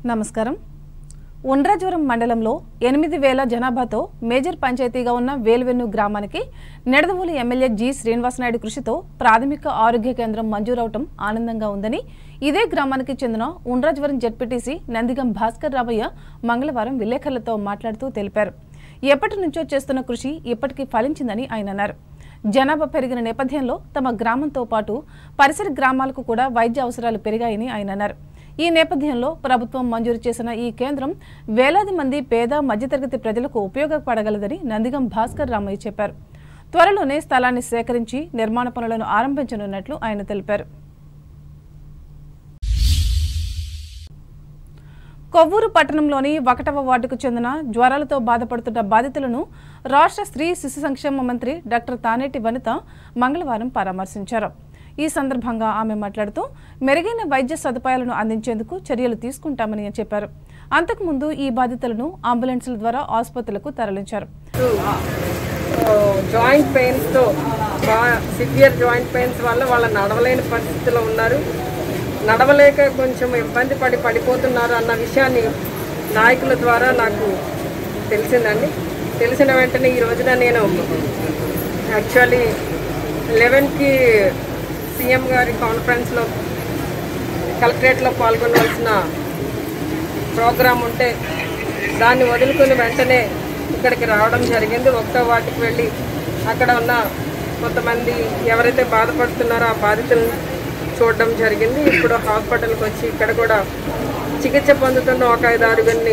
నమస్కారం. ఉండ్రాజవరం మండలంలో 8,000 జనాభాతో మేజర్ పంచాయతీగా ఉన్న వేల్వెన్ను గ్రామానికి నిడదవోలు ఎమ్మెల్యే జి శ్రీనివాసనాయుడు కృషితో ప్రాథమిక ఆరోగ్య కేంద్రం మంజూరవటం ఆనందంగా ఉందని ఇదే గ్రామానికి చెందిన ఉండ్రాజవరం జెడ్పీటీసీ నందిగం భాస్కర్ రామయ్య మంగళవారం విలేకరులతో మాట్లాడుతూ తెలిపారు. ఎప్పటి నుంచో చేస్తున్న కృషి ఇప్పటికీ ఫలించిందని ఆయన అన్నారు. జనాభా పెరిగిన నేపథ్యంలో తమ గ్రామంతో పాటు పరిసర గ్రామాలకు కూడా వైద్య అవసరాలు పెరిగాయని ఆయన అన్నారు. ఈ నేపథ్యంలో ప్రభుత్వం మంజూరు చేసిన ఈ కేంద్రం వేలాది మంది పేద మధ్యతరగతి ప్రజలకు ఉపయోగపడగలదని నందిగం భాస్కర్ రామయ్య చెప్పారు. త్వరలోనే స్థలాన్ని సేకరించి నిర్మాణ పనులను ఆరంభించనున్నట్లు ఆయన తెలిపారు. కొవ్వూరు పట్టణంలోని 1వ వార్డుకు చెందిన జ్వరాలతో బాధపడుతున్న బాధితులను రాష్ట్ర స్త్రీ శిశు సంక్షేమ మంత్రి డాక్టర్ తానేటి వనిత మంగళవారం పరామర్శించారు. ఈ సందర్భంగా ఆమె మాట్లాడుతూ మెరుగైన వైద్య సదుపాయాలను అందించేందుకు చర్యలు తీసుకుంటామని చెప్పారు. అంతకుముందు ఈ బాధితులను అంబులెన్సుల ద్వారా ఆసుపత్రులకు తరలించారు. జాయింట్ పెయిన్స్తో సివియర్ జాయింట్ పెయిన్స్ వల్ల వాళ్ళ నడవలేని పరిస్థితిలో ఉన్నారు. నడవలేక కొంచెం ఇబ్బంది పడిపోతున్నారు అన్న విషయాన్ని నాయకుల ద్వారా నాకు తెలిసిందండి. తెలిసిన వెంటనే ఈ రోజున నేను యాక్చువల్లీ 11కి సీఎం గారి కాన్ఫరెన్స్లో కలెక్టరేట్లో పాల్గొనవలసిన ప్రోగ్రాం ఉంటే దాన్ని వదులుకొని వెంటనే ఇక్కడికి రావడం జరిగింది. 1వ వార్డుకి వెళ్ళి అక్కడ ఉన్న కొంతమంది ఎవరైతే బాధపడుతున్నారో ఆ బాధితులను చూడడం జరిగింది. ఇప్పుడు హాస్పిటల్కి వచ్చి ఇక్కడ కూడా చికిత్స పొందుతున్న ఒక 5-6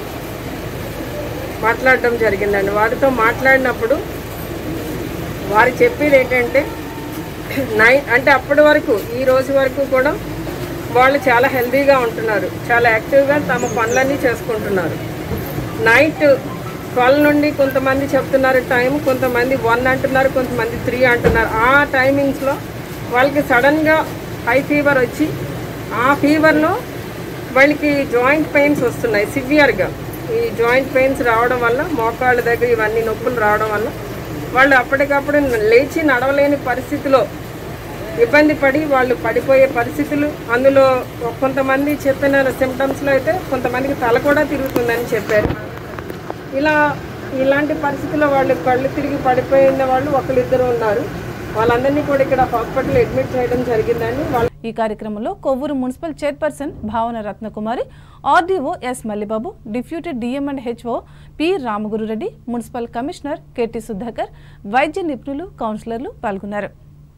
మాట్లాడడం జరిగిందండి. వారితో మాట్లాడినప్పుడు వారు చెప్పేది ఏంటంటే అంటే అప్పటి వరకు ఈ రోజు వరకు కూడా వాళ్ళు చాలా హెల్తీగా ఉంటున్నారు, చాలా యాక్టివ్గా తమ పనులన్నీ చేసుకుంటున్నారు. నైట్ 12 నుండి కొంతమంది చెప్తున్నారు టైం, కొంతమంది 1 అంటున్నారు, కొంతమంది 3 అంటున్నారు. ఆ టైమింగ్స్లో వాళ్ళకి సడన్గా హై ఫీవర్ వచ్చి ఆ ఫీవర్లో వాళ్ళకి జాయింట్ పెయిన్స్ వస్తున్నాయి సివియర్గా. ఈ జాయింట్ పెయిన్స్ రావడం వల్ల మోకాళ్ళ దగ్గర ఇవన్నీ నొప్పులు రావడం వల్ల వాళ్ళు అప్పటికప్పుడు లేచి నడవలేని పరిస్థితిలో ఇబ్బంది పడి వాళ్ళు పడిపోయే పరిస్థితులు. అందులో కొంతమంది చెప్పిన సిమ్టమ్స్లో అయితే కొంతమందికి తల కూడా తిరుగుతుందని చెప్పారు. ఇలాంటి పరిస్థితుల్లో వాళ్ళు కళ్ళు తిరిగి పడిపోయిన వాళ్ళు 1-2 ఉన్నారు. వాళ్ళందరినీ కూడా ఇక్కడ హాస్పిటల్ అడ్మిట్ చేయడం జరిగిందని. ఈ కార్యక్రమంలో Kovvur municipal chairperson Bhavana Ratnakumari, RDO S Mallibabu, deputy DM and HO P Ramagurureddy, municipal commissioner KT Sudhakar, వైద్య నిపుణులు, కౌన్సిలర్లు పాల్గొన్నారు.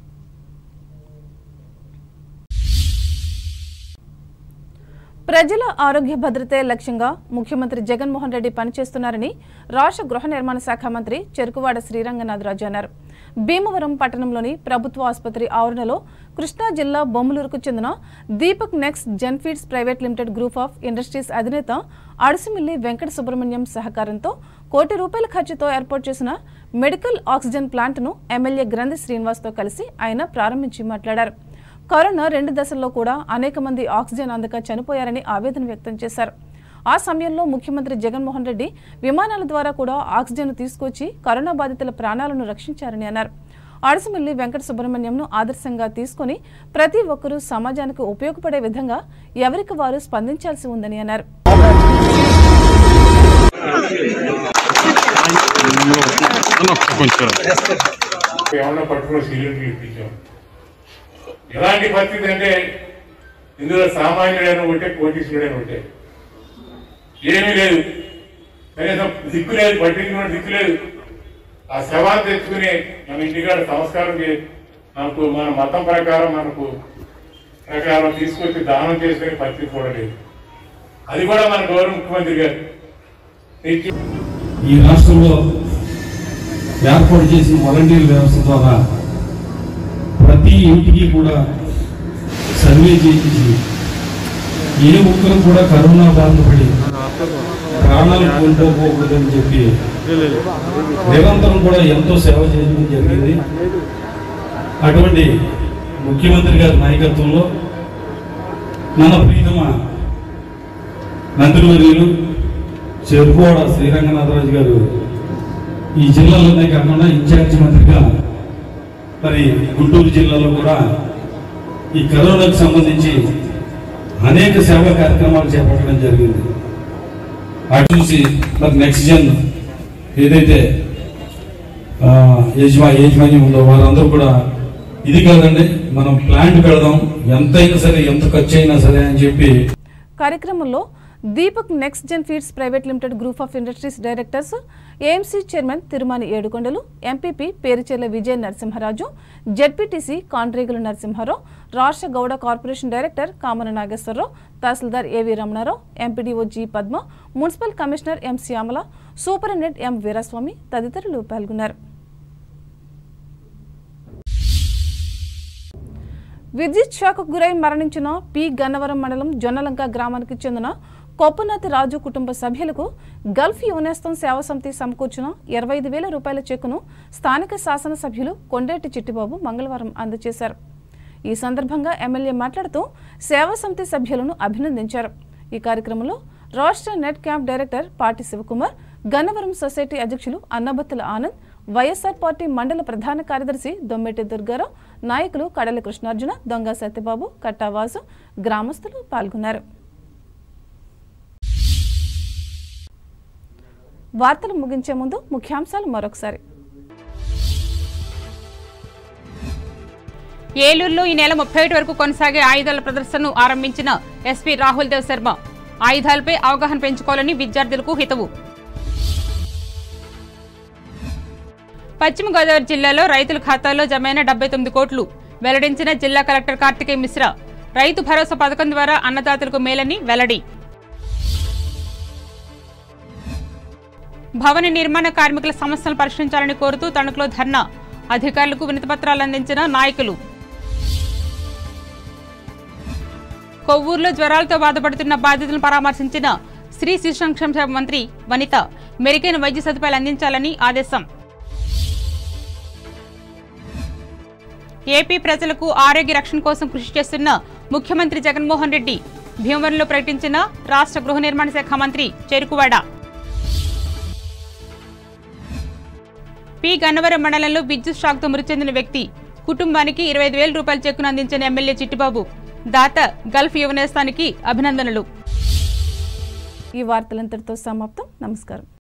ప్రజల ఆరోగ్య భద్రతే లక్ష్యంగా ముఖ్యమంత్రి జగన్మోహన్ రెడ్డి పనిచేస్తున్నారని రాష్ట్ర గృహ నిర్మాణ శాఖ మంత్రి చెరుకువాడ శ్రీరంగనాథరాజు అన్నారు. భీమవరం పట్టణంలోని ప్రభుత్వ ఆసుపత్రి ఆవరణలో కృష్ణా జిల్లా బొమ్మలూరుకు చెందిన Deepak next gen feeds private limited group of industries అధినేత అడుసుమిల్లి వెంకట సుబ్రహ్మణ్యం సహకారంతో ₹1 కోటి ఖర్చుతో ఏర్పాటు చేసిన మెడికల్ ఆక్సిజన్ ప్లాంట్ను ఎమ్మెల్యే గ్రంథి శ్రీనివాస్తో కలిసి ఆయన ప్రారంభించి మాట్లాడారు. కరోనా 2 దశల్లో కూడా అనేక మంది ఆక్సిజన్ అందక చనిపోయారని ఆవేదన వ్యక్తం చేశారు. ఆ సమయంలో ముఖ్యమంత్రి జగన్మోహన్ రెడ్డి విమానాల ద్వారా కూడా ఆక్సిజన్ తీసుకొచ్చి కరోనా బాధితుల ప్రాణాలను రక్షించారని అన్నారు. అడుసుమిల్లి వెంకట సుబ్రహ్మణ్యంను ఆదర్శంగా తీసుకుని ప్రతి ఒక్కరూ సమాజానికి ఉపయోగపడే విధంగా ఎవరికి వారు స్పందించాల్సి ఉందని అన్నారు. ఎలాంటి పరిస్థితి అంటే ఇందులో సామాన్యుడైన ఒకటే, కోటీశ్వరుడైన ఒకటే, ఏమీ లేదు. కనీసం దిక్కు లేదు, పట్టించుకున్న దిక్కు లేదు. ఆ శవాన్ని తెచ్చుకుని మన ఇంటికాడ సంస్కారం మనకు మన మతం ప్రకారం తీసుకొచ్చి దానం చేసుకునే పరిస్థితి కూడా లేదు. అది కూడా మన గౌరవ ముఖ్యమంత్రి గారు ఈ రాష్ట్రంలో ఏర్పాటు చేసిన వాలంటీర్ వ్యవస్థ ద్వారా ప్రతి ఇంటికి కూడా సర్వే చేయించి ఏ ఒక్కరు కూడా కరోనా బారిన పడి ప్రాణాలు కోల్పోకూడదని చెప్పి నిరంతరం కూడా ఎంతో సేవ చేయడం జరిగింది. అటువంటి ముఖ్యమంత్రి గారి నాయకత్వంలో మన ప్రీతమ మంత్రివర్యులు చెరుకువాడ శ్రీరంగనాథరాజు గారు ఈ జిల్లాలోనే కాకుండా ఇన్ఛార్జి మంత్రిగా మరి గుంటూరు జిల్లాలో కూడా ఈ కరోనాకు సంబంధించి అనేక సేవా కార్యక్రమాలు చేపట్టడం జరిగింది. అటు చూసి మరి నెక్స్ట్ జన్ ఏదైతే యజమాన్యం ఉందో వారందరూ కూడా ఇది కాదండి, మనం ప్లాంట్ పెడదాం, ఎంతైనా సరే ఎంత ఖర్చు అయినా సరే అని చెప్పి. కార్యక్రమంలో Deepak next gen feeds private limited group of industries directors, AMC chairman Tirumani Edukondalu, MPP Perucherla Vijaya Narasimharaju, ZPTC Kandregula Narasimharao, రాష్ట్ర Gouda corporation director Kamana Nageswararao, tahsildar AV Ramanarao, MPDO G Padma, municipal commissioner M Shyamala, superintendent M Veeraswamy తదితరులు పాల్గొన్నారు. విద్యుత్ షాక్కు గురై మరణించిన పి గన్నవరం మండలం జొన్నలంక గ్రామానికి చెందిన కొప్పనాతి రాజు కుటుంబ సభ్యులకు గల్ఫ్ యువనేస్తం సేవా సమితి సమకూర్చిన 25,000 రూపాయల చెక్కును స్థానిక శాసనసభ్యులు కొండేటి చిట్టిబాబు మంగళవారం అందజేశారు. ఈ సందర్భంగా ఎమ్మెల్యే మాట్లాడుతూ సేవా సమితి సభ్యులను అభినందించారు. ఈ కార్యక్రమంలో రాష్ట్ర నెట్ క్యాంప్ డైరెక్టర్ పాటి శివకుమార్, గన్నవరం సొసైటీ అధ్యక్షులు అన్నబత్తుల ఆనంద్, వైఎస్ఆర్ పార్టీ మండల ప్రధాన కార్యదర్శి దొమ్మెటి దుర్గారావు, నాయకులు కడలి కృష్ణార్జున, దొంగ సత్యబాబు, కట్టావాసు, గ్రామస్తులు పాల్గొన్నారు. వార్తలు ముగించే ముందు ముఖ్యాంశాలు మరొకసారి. ఏలూరులో ఈ నెల 31 వరకు కొనసాగే ఆయుధాల ప్రదర్శనను ఆరంభించిన ఎస్పీ రాహుల్ దేవ్ శర్మ ఆయుధాలపై అవగాహన పెంచుకోవాలని విద్యార్థులకు హితవు. పశ్చిమ గోదావరి జిల్లాలో రైతుల ఖాతాల్లో జమైన 79 కోట్లు వెల్లడించిన జిల్లా కలెక్టర్ కార్తికేయ మిశ్రా. రైతు భరోసా పథకం ద్వారా అన్నదాతలకు మేలని వెల్లడి. భవన నిర్మాణ కార్మికుల సమస్యలను పరిష్కరించాలని కోరుతూ తణుకులో ధర్నా. అధికారులకు వినతిపత్రాలు అందించిన నాయకులు. కొవ్వూరులో జ్వరాలతో బాధపడుతున్న బాధితులను పరామర్శించిన స్త్రీ శిశు సంక్షేమ శాఖ మంత్రి వనిత. మెరుగైన వైద్య సదుపాయాలు అందించాలని ఆదేశం. ఏపీ ప్రజలకు ఆరోగ్య రక్షణ కోసం కృషి చేస్తున్న ముఖ్యమంత్రి జగన్మోహన్ రెడ్డి. భీమవరంలో ప్రకటించిన రాష్ట్ర గృహ నిర్మాణ శాఖ మంత్రి చెరుకువాడ. పి గన్నవరం మండలంలో విద్యుత్ షాక్తో మృతి చెందిన వ్యక్తి కుటుంబానికి 25,000 రూపాయల చెక్కును అందించిన ఎమ్మెల్యే చిట్టిబాబు. దాత గల్ఫ్ యువనేస్తానికి అభినందనలు. ఈ వార్తలంతటితో సమాప్తం. నమస్కారం.